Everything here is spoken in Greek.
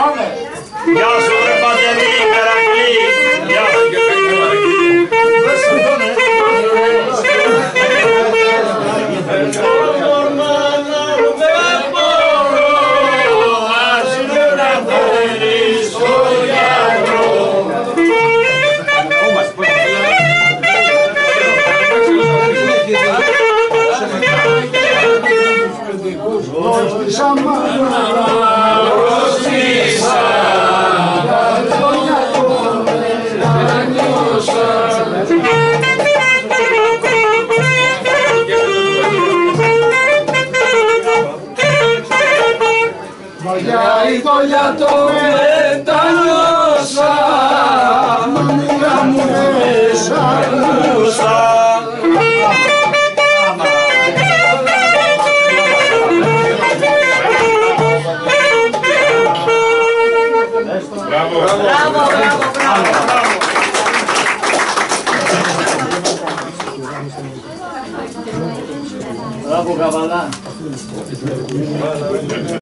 Γεια σου ρε Παντελή, Μερακλή. Γεια σου και για το μετανιώσα, μαμούλα μου μέσα νιώσα. Μπράβο, Μπράβο, Καβαλά.